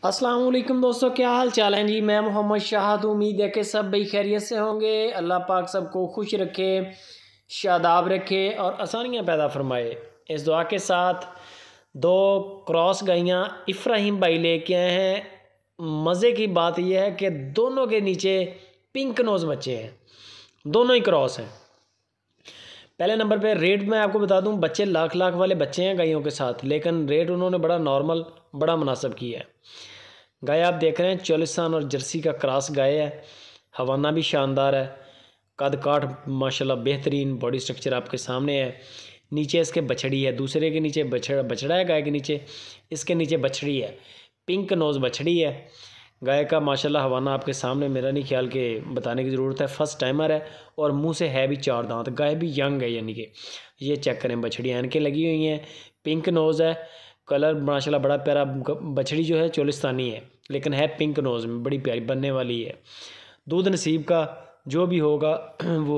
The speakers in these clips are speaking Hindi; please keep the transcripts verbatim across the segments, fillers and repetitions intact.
अस्सलाम वालेकुम दोस्तों, क्या हाल चाल है जी। मैं मोहम्मद शाहद, उम्मीद है कि सब भाई खैरियत से होंगे। अल्लाह पाक सबको खुश रखे, शादाब रखे और आसानियाँ पैदा फरमाए। इस दुआ के साथ दो क्रॉस गाइयाँ इफ्राहिम भाई लेके आए हैं। मज़े की बात यह है कि दोनों के नीचे पिंक नोज़ बच्चे हैं, दोनों ही क्रॉस हैं। पहले नंबर पे रेट मैं आपको बता दूं, बच्चे लाख लाख वाले बच्चे हैं गायों के साथ, लेकिन रेट उन्होंने बड़ा नॉर्मल बड़ा मुनासिब किया है। गाय आप देख रहे हैं चोलिस्तान और जर्सी का क्रॉस गाय है। हवाना भी शानदार है, कद काठ माशाल्लाह बेहतरीन, बॉडी स्ट्रक्चर आपके सामने है। नीचे इसके बछड़ी है, दूसरे के नीचे बछड़ा बछड़ा है गाय के नीचे, इसके नीचे बछड़ी है, पिंक नोज़ बछड़ी है। गाय का माशाल्लाह हवाना आपके सामने, मेरा नहीं ख्याल के बताने की ज़रूरत है। फर्स्ट टाइमर है और मुंह से है भी चार दांत। गाय भी यंग है, यानी कि ये चेक करें, बछड़ी ऐनकें लगी हुई हैं, पिंक नोज़ है, कलर माशाल्लाह बड़ा प्यारा। बछड़ी जो है चोलिस्तानी है लेकिन है पिंक नोज़ में, बड़ी प्यारी बनने वाली है। दूध नसीब का जो भी होगा वो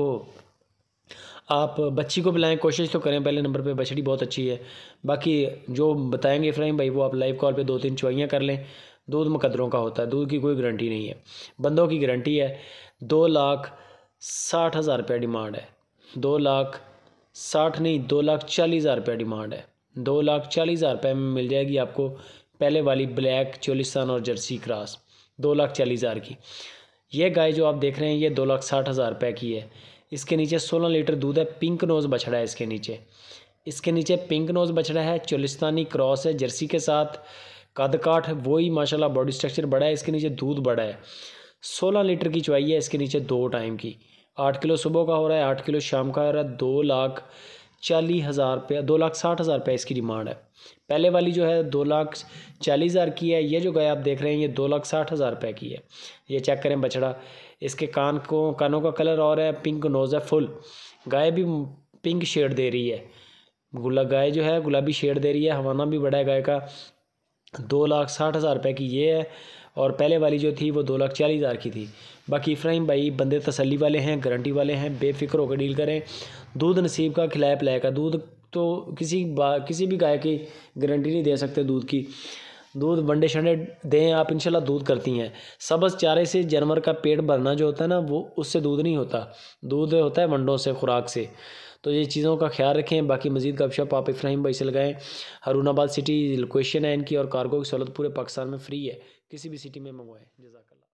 आप बच्ची को पिलाएं, कोशिश तो करें। पहले नंबर पे बछड़ी बहुत अच्छी है। बाकी जो बताएंगे इफ्राहिम भाई वो आप लाइव कॉल पे दो तीन चुवाइयाँ कर लें। दूध मुकद्दरों का होता है, दूध की कोई गारंटी नहीं है, बंदों की गारंटी है। दो लाख साठ हज़ार रुपये डिमांड है, दो लाख साठ नहीं दो लाख चालीस हज़ार रुपये डिमांड है। दो लाख चालीस हज़ार रुपये में मिल जाएगी आपको पहले वाली ब्लैक चोलिस्तान और जर्सी क्रॉस, दो लाख चालीस हज़ार की। ये गाय जो आप देख रहे हैं ये दो लाख साठ हज़ार रुपये की है। इसके नीचे सोलह लीटर दूध है, पिंक नोज़ बछड़ा है इसके नीचे। इसके नीचे पिंक नोज़ बछड़ा है, चोलिस्तानी क्रॉस है जर्सी के साथ, कद काठ वही माशाल्लाह, बॉडी स्ट्रक्चर बड़ा है, इसके नीचे दूध बड़ा है। सोलह लीटर की चुवाई है इसके नीचे दो टाइम की। आठ किलो सुबह का हो रहा है, आठ किलो शाम का हो रहा है। दो लाख चालीस हज़ार रुपये दो लाख साठ हज़ार रुपये इसकी डिमांड है। पहले वाली जो है दो लाख चालीस हज़ार की है। ये जो गाय आप देख रहे हैं ये दो लाख साठ हज़ार रुपये की है। ये चेक करें बछड़ा, इसके कान को कानों का कलर और है, पिंक नोज़ है फुल। गाय भी पिंक शेड दे रही है, गुला गाय जो है गुलाबी शेड दे रही है। हवाना भी बड़ा है गाय का। दो लाख साठ हज़ार रुपये की ये है और पहले वाली जो थी वो दो लाख चालीस हज़ार की थी। बाकी इफ्राहिम भाई बंदे तसल्ली वाले हैं, गारंटी वाले हैं, बेफिक्र होकर डील करें। दूध नसीब का, खिलाए पिलाए का। दूध तो किसी बा किसी भी गाय की गारंटी नहीं दे सकते दूध की। दूध वंडे शंडे दें आप, इंशाल्लाह दूध करती हैं। सब्ज़ चारे से जानवर का पेट भरना जो होता है ना, वो उससे दूध नहीं होता, दूध होता है वंडों से, खुराक से। तो ये चीज़ों का ख्याल रखें। बाकी मज़ीद गपशप आप इफ्राहिम भाई से लगाएं। हरुनाबाद सिटी लोकेशन है इनकी और कार्गो की सहूलत पूरे पाकिस्तान में फ्री है, किसी भी सिटी में मंगवाएं। जज़ाकल्लाह।